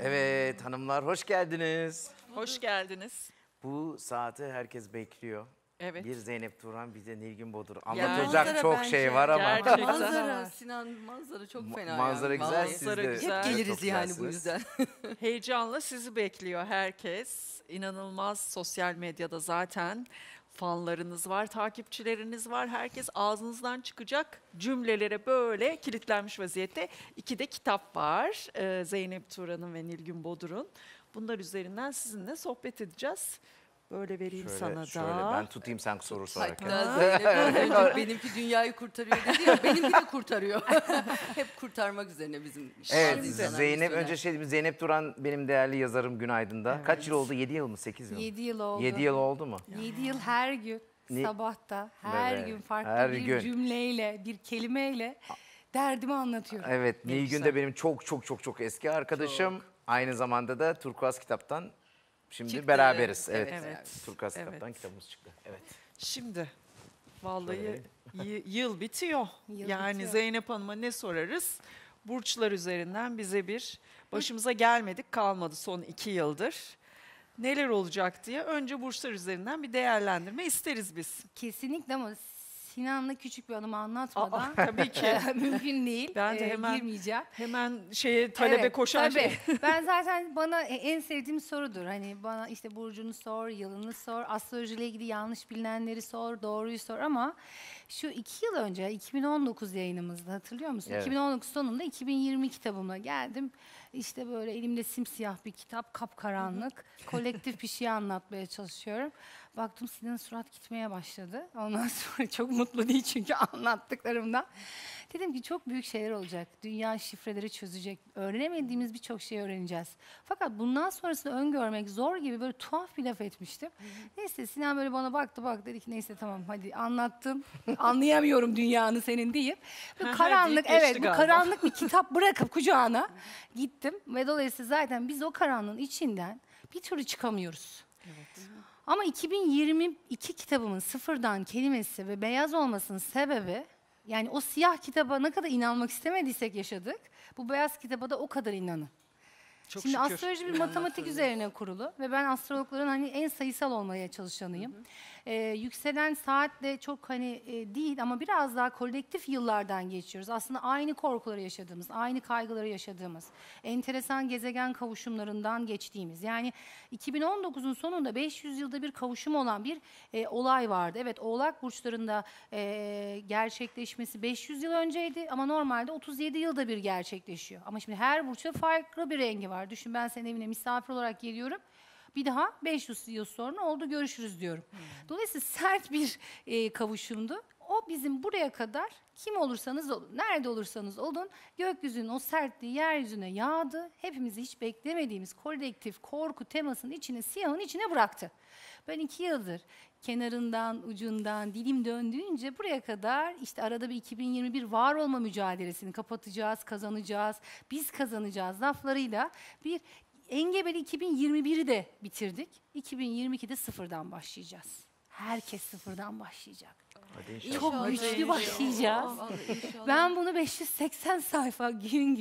Evet hanımlar hoş geldiniz. Hoş geldiniz. Bu saati herkes bekliyor. Evet. Bir Zeynep Turan bir de Nilgün Bodur. Manzara Anlatacak çok bence. şey var ama. Gerçekten. Manzara, Sinan manzara çok fena Manzara yani. güzel, Vallahi. siz Manzara de güzel. Hep geliriz çok yani bu güzelsiniz. yüzden. Heyecanla sizi bekliyor herkes. İnanılmaz sosyal medyada zaten fanlarınız var, takipçileriniz var. Herkes ağzınızdan çıkacak cümlelere böyle kilitlenmiş vaziyette. İki de kitap var. Zeynep Turan'ın ve Nilgün Bodur'un. Bunlar üzerinden sizinle sohbet edeceğiz. Böyle vereyim sana Şöyle da. ben tutayım sen soru sorarken. Hatta Zeynep az önce benimki dünyayı kurtarıyor dedi ya, benimki de kurtarıyor. Hep kurtarmak üzerine bizim Evet bazı insanlar Zeynep misyoner. önce Zeynep Turan benim değerli yazarım Günaydın'da. Evet. Kaç yıl oldu? 7 yıl mı 8 yıl mı? 7 yıl oldu. 7 yıl oldu mu? 7 yıl her gün Ne- sabahta her Evet, gün farklı her bir gün. cümleyle, bir kelimeyle derdimi anlatıyorum. Evet Nilgün güzel. de benim çok eski arkadaşım. Aynı zamanda da Turkuaz Kitap'tan şimdi Çıktı, beraberiz. evet, Evet. evet. Turkuaz Evet. Kitap'tan kitabımız çıktı. Evet. Şimdi vallahi yıl bitiyor. Yıl Yani bitiyor. Zeynep Hanım'a ne sorarız? Burçlar üzerinden bize bir başımıza gelmedik kalmadı son 2 yıldır. Neler olacak diye önce burçlar üzerinden bir değerlendirme isteriz biz. Kesinlikle ama Sinan'la küçük bir anımı anlatmadan Tabii ki. mümkün değil. Ben de hemen girmeyeceğim. Hemen talebe Evet, koşan tabii. şey. Ben zaten bana en sevdiğim sorudur. Hani bana işte burcunu sor, yılını sor, astrolojiyle ilgili yanlış bilinenleri sor, doğruyu sor ama şu 2 yıl önce 2019 yayınımızda hatırlıyor musun? Evet. 2019 sonunda 2020 kitabımla geldim. İşte böyle elimde simsiyah bir kitap, kapkaranlık. Kolektif bir şey anlatmaya çalışıyorum. Baktım Sinan'ın surat gitmeye başladı. Ondan sonra çok mutlu değil çünkü anlattıklarımdan. Dedim ki çok büyük şeyler olacak. Dünya şifreleri çözecek. Öğrenemediğimiz birçok şey öğreneceğiz. Fakat bundan sonrasını öngörmek zor gibi böyle tuhaf bir laf etmiştim. Neyse Sinan böyle bana baktı dedi ki neyse tamam hadi anlattım. Anlayamıyorum dünyanı senin deyip. Böyle karanlık Deyip geçti evet bu galiba. karanlık bir kitap bırakıp kucağına gittim. Ve dolayısıyla zaten biz o karanlığın içinden bir türlü çıkamıyoruz. Ama 2022 kitabımın sıfırdan kelimesi ve beyaz olmasının sebebi yani o siyah kitaba ne kadar inanmak istemediysek yaşadık. Bu beyaz kitaba da o kadar inanın. Çok Şimdi şükür. astroloji bir matematik üzerine kurulu ve ben astrologların hani en sayısal olmaya çalışanıyım. Yükselen saatle çok hani değil ama biraz daha kolektif yıllardan geçiyoruz. Aslında aynı korkuları yaşadığımız, aynı kaygıları yaşadığımız, enteresan gezegen kavuşumlarından geçtiğimiz. Yani 2019'un sonunda 500 yılda bir kavuşum olan bir olay vardı. Evet Oğlak burçlarında gerçekleşmesi 500 yıl önceydi ama normalde 37 yılda bir gerçekleşiyor. Ama şimdi her burçta farklı bir rengi var. Düşün ben senin evine misafir olarak geliyorum. Bir daha 500 yıl sonra oldu görüşürüz diyorum. Dolayısıyla sert bir kavuşumdu. O bizim buraya kadar kim olursanız olun, nerede olursanız olun gökyüzünün o sertliği yeryüzüne yağdı. Hepimizi hiç beklemediğimiz kolektif korku temasının içine, siyahın içine bıraktı. Ben 2 yıldır kenarından, ucundan, dilim döndüğünce buraya kadar işte arada bir 2021 var olma mücadelesini kapatacağız, kazanacağız, biz kazanacağız laflarıyla bir engebeli 2021'i de bitirdik. 2022'de sıfırdan başlayacağız. Herkes sıfırdan başlayacak. Hadi inşallah. Çok güçlü başlayacağız. Ben bunu 580 sayfa gün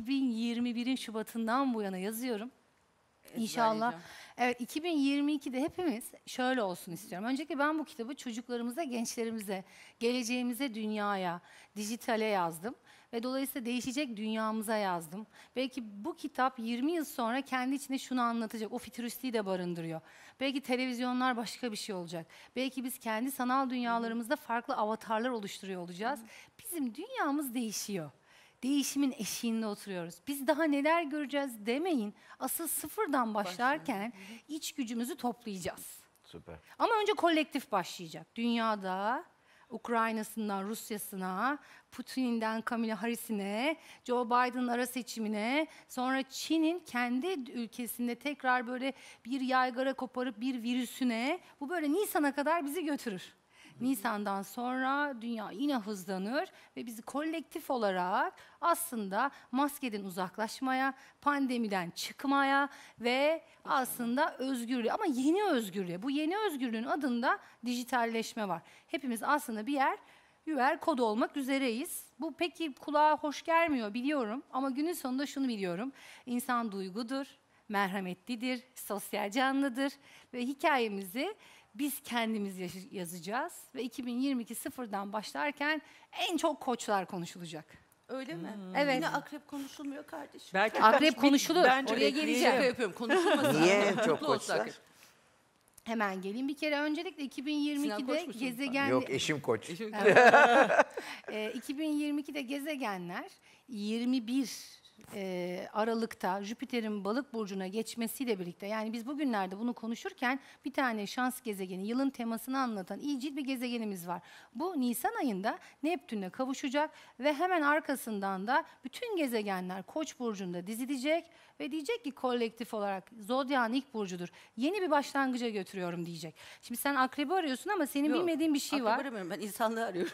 2021'in Şubat'ından bu yana yazıyorum. İnşallah. Evet 2022'de hepimiz şöyle olsun istiyorum. Öncelikle ben bu kitabı çocuklarımıza, gençlerimize, geleceğimize, dünyaya, dijitale yazdım. Ve dolayısıyla değişecek dünyamıza yazdım. Belki bu kitap 20 yıl sonra kendi içinde şunu anlatacak. O fütüristiği de barındırıyor. Belki televizyonlar başka bir şey olacak. Belki biz kendi sanal dünyalarımızda farklı avatarlar oluşturuyor olacağız. Bizim dünyamız değişiyor. Değişimin eşiğinde oturuyoruz. Biz daha neler göreceğiz demeyin. Asıl sıfırdan başlarken iç gücümüzü toplayacağız. Süper. Ama önce kolektif başlayacak. Dünyada Ukrayna'sından Rusya'sına, Putin'den Kamala Harris'ine, Joe Biden'ın ara seçimine, sonra Çin'in kendi ülkesinde tekrar böyle bir yaygara koparıp bir virüsüne, bu böyle Nisan'a kadar bizi götürür. Nisan'dan sonra dünya yine hızlanır ve bizi kolektif olarak aslında maskeden uzaklaşmaya, pandemiden çıkmaya ve aslında özgürlüğe ama yeni özgürlüğe. Bu yeni özgürlüğün adında dijitalleşme var. Hepimiz aslında bir yer Yüver kod olmak üzereyiz. Bu peki kulağa hoş gelmiyor biliyorum ama günün sonunda şunu biliyorum. İnsan duygudur, merhametlidir, sosyal canlıdır ve hikayemizi biz kendimiz yazacağız. Ve 2022 sıfırdan başlarken en çok koçlar konuşulacak. Öyle mi? Evet. Yine akrep konuşulmuyor kardeşim. Belki Akrep konuşulur. bence Oraya bekleyelim. geleceğim. Şaka yapıyorum. Konuşulmasın. Niye en çok Mutlu olsun koçlar? akrep. Hemen geleyim. Bir kere öncelikle Sinan 2022'de Koç musun? gezegen... Yok, eşim koç. 2022'de gezegenler 21 Aralık'ta Jüpiter'in Balık burcuna geçmesiyle birlikte, yani biz bugünlerde bunu konuşurken bir tane şans gezegeni, yılın temasını anlatan iyicil bir gezegenimiz var. Bu Nisan ayında Neptün'le kavuşacak ve hemen arkasından da bütün gezegenler Koç burcunda dizilecek ve diyecek ki kolektif olarak Zodyak'ın ilk burcudur. Yeni bir başlangıca götürüyorum diyecek. Şimdi sen akrebi arıyorsun ama senin Yok, bilmediğin bir şey var. akrep aramıyorum. Ben insanlığı arıyorum.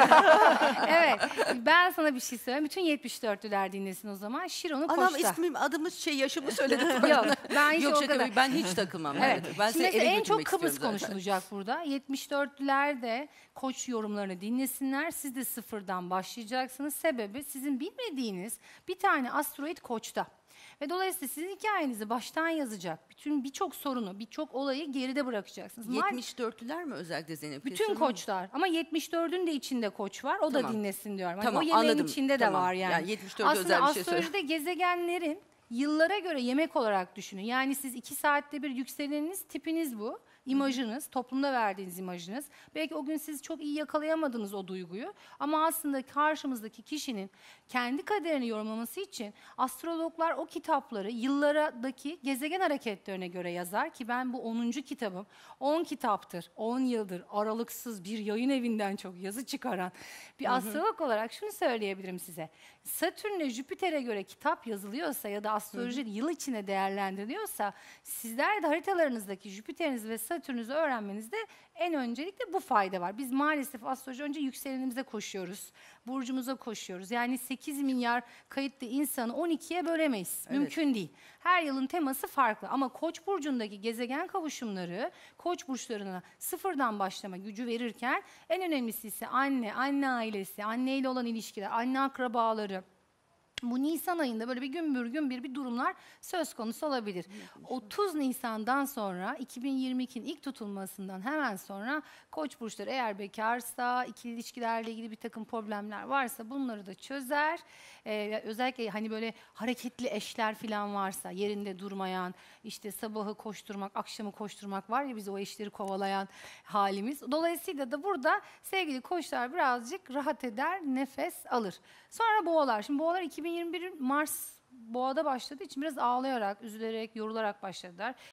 Evet. Ben sana bir şey söyleyeyim. Bütün 74'lüler dinlesin o zaman. Şiron'u Anam Koç'ta. ismim, adımız yaşımı söyledim. Yok, ben hiç Yok o şaka kadar. değil, ben hiç takılmam. Evet. Ben Şimdi seni mesela ele en çok götürmek Kıbrıs istiyorum zaten. konuşulacak burada. 74'lüler de Koç yorumlarını dinlesinler. Siz de sıfırdan başlayacaksınız. Sebebi sizin bilmediğiniz bir tane asteroid Koç'ta. Ve dolayısıyla sizin hikayenizi baştan yazacak. Birçok sorunu, birçok olayı geride bırakacaksınız. 74'lüler mi özellikle Zeynep? Bütün Kesin mi? koçlar ama 74'ün de içinde koç var. O da Tamam. dinlesin diyorum. Hani Tamam, o yemeğin anladım. içinde de Tamam. var yani. Yani 74'e aslında özel bir şey söyle. astrolojide gezegenlerin yıllara göre yemek olarak düşünün. Yani siz 2 saatte bir yükseleniniz, tipiniz bu. İmajınız, toplumda verdiğiniz imajınız. Belki o gün siz çok iyi yakalayamadınız o duyguyu. Ama aslında karşımızdaki kişinin kendi kaderini yorumlaması için astrologlar o kitapları yıllardaki gezegen hareketlerine göre yazar ki ben bu 10. kitabım. 10 kitaptır, 10 yıldır aralıksız bir yayın evinden çok yazı çıkaran bir astrolog olarak şunu söyleyebilirim size. Satürn'le Jüpiter'e göre kitap yazılıyorsa ya da astroloji yıl içine değerlendiriliyorsa sizler de haritalarınızdaki Jüpiter'inizi ve Satürn'ünüzü öğrenmenizde en öncelikle bu fayda var. Biz maalesef astroloji önce yükselenimize koşuyoruz. Burcumuza koşuyoruz. Yani 8 milyar kayıtlı insanı 12'ye bölemeyiz. Evet. Mümkün değil. Her yılın teması farklı ama Koç burcundaki gezegen kavuşumları Koç burçlarına sıfırdan başlama gücü verirken en önemlisi ise anne, anne ailesi, anneyle olan ilişkiler, anne akrabaları. Bu Nisan ayında böyle bir gümbür bir durumlar söz konusu olabilir. 30 Nisan'dan sonra 2022'nin ilk tutulmasından hemen sonra Koç burçları eğer bekarsa, ikili ilişkilerle ilgili bir takım problemler varsa bunları da çözer. Özellikle hani böyle hareketli eşler falan varsa, yerinde durmayan, işte sabahı koşturmak, akşamı koşturmak var ya, biz o eşleri kovalayan halimiz. Dolayısıyla da burada sevgili koçlar birazcık rahat eder, nefes alır. Sonra boğalar. Şimdi boğalar 2021 Mars boğada başladığı için biraz ağlayarak, üzülerek, yorularak başladılar.